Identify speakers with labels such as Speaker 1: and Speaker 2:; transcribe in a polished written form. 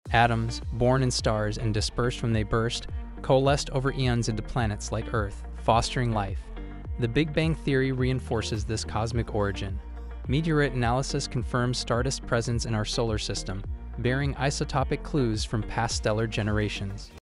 Speaker 1: Atoms, born in stars and dispersed when they burst, coalesced over eons into planets like Earth, fostering life. The Big Bang Theory reinforces this cosmic origin. Meteorite analysis confirms Stardust's presence in our solar system, bearing isotopic clues from past stellar generations.